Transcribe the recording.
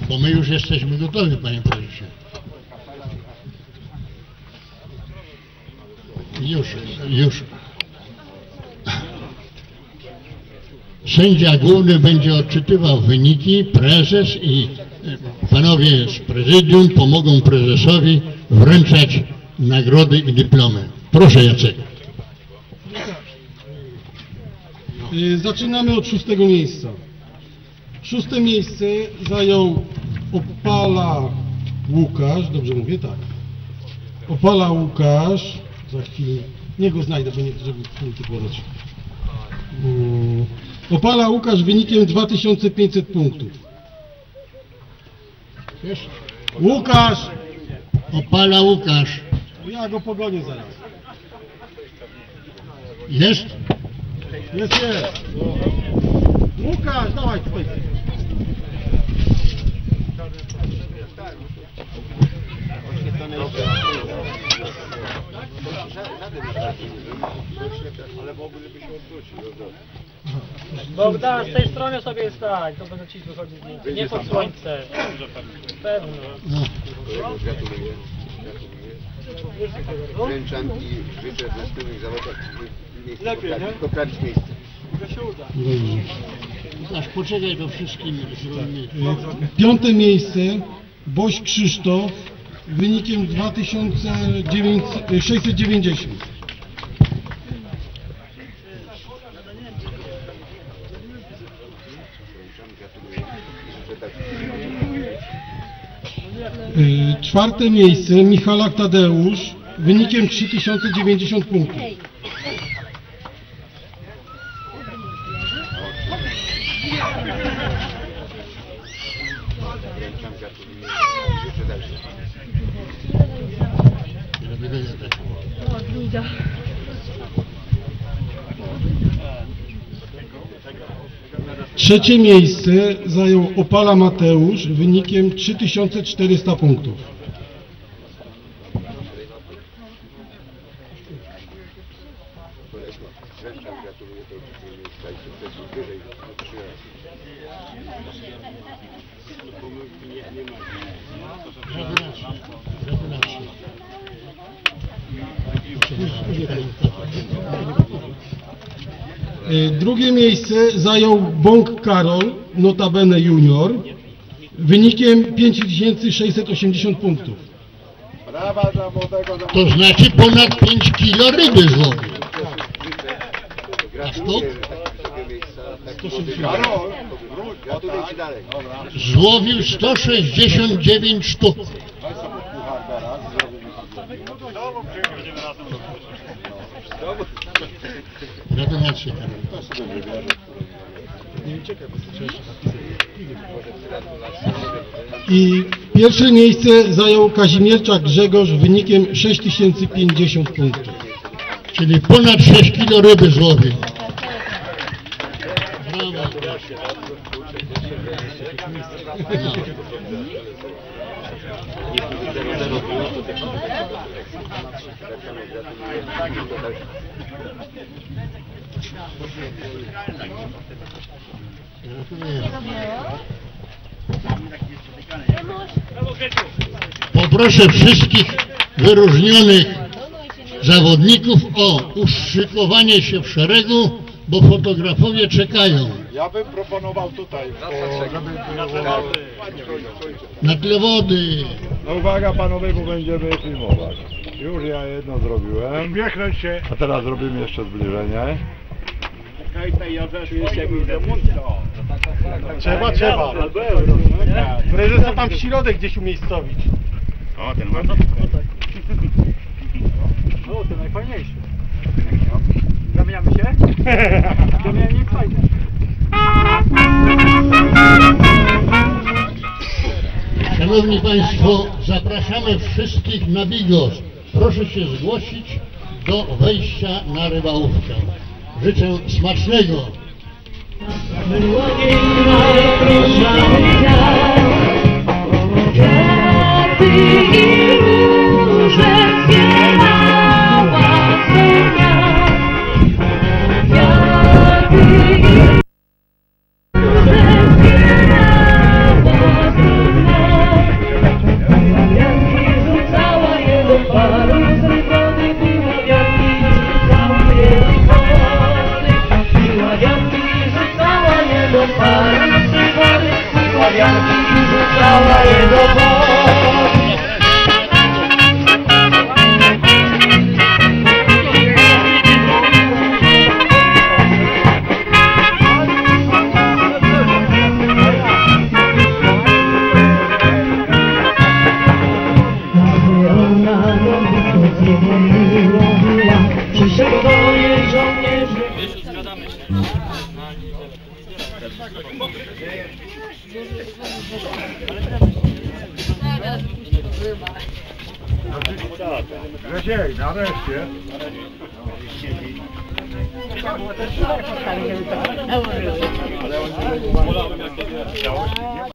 Bo my już jesteśmy gotowi, panie prezesie. Już. Sędzia główny będzie odczytywał wyniki, prezes i panowie z prezydium pomogą prezesowi wręczać nagrody i dyplomy. Proszę, Jacek. Zaczynamy od 6. miejsca. 6. miejsce zajął Opala Łukasz, dobrze mówię, tak. Opala Łukasz, za chwilę, nie go znajdę, bo nie żeby punkty podać. Opala Łukasz wynikiem 2500 punktów. Wiesz? Łukasz! Opala Łukasz. Ja go pogonię zaraz. Jest? Jest. Łukasz, dawaj tutaj. Bogdan, z tej strony sobie stań, to będę ci wychodzić zdjęcie. Nie pod słońce. Pewno. Gratuluję. Wręczam i życzę w następnych zawodach poprawić miejsce. Aż poczekaj, to wszystkim zrobimy. 5. miejsce Boś Krzysztof wynikiem 2690. Gratuluję. 4. miejsce Michalak Tadeusz wynikiem 3090 punktów. Wręczam, gratuluję. Życzę dalszych. 3. miejsce zajął Opala Mateusz wynikiem 3400 punktów. Wręczam, gratuluję do miejsca i sukcesu wyżej o 3 razy. Gratulacje. Drugie miejsce zajął Bąk Karol, notabene junior, wynikiem 5680 punktów. Brawa dla młodego. To znaczy ponad 5 kilo ryby złowił. Gratuluję takiego miejsca. Karol, gratuluję ci dalej. Złowił 169 sztuk. Gratulacje, Karol. I pierwsze miejsce zajął Kazimierczak Grzegorz wynikiem 6050 punktów. Czyli ponad 6 kilo ryby złowił. Brawo. Poproszę wszystkich wyróżnionych zawodników o uszykowanie się w szeregu, bo fotografowie czekają. Ja bym proponował tutaj, żeby Na tle wody. No uwaga panowie, bo będziemy filmować. Już ja jedno zrobiłem. Uśmiechnąć się. A teraz zrobimy jeszcze zbliżenie. Trzeba. Prezesa tam w środek gdzieś umiejscowić. O, ten ma to. O, to najfajniejsze. Zamieniamy się? Zamieniamy fajnie. Szanowni Państwo, zapraszamy wszystkich na bigos. Proszę się zgłosić do wejścia na rybałówkę. Życzę smacznego. Thank you. wiarki rzucała jego moc. Przyszedł do niej żołnierzy. Zgadamy się. Grzesiek, nareszcie. Ale on nie ma całości, nie ma.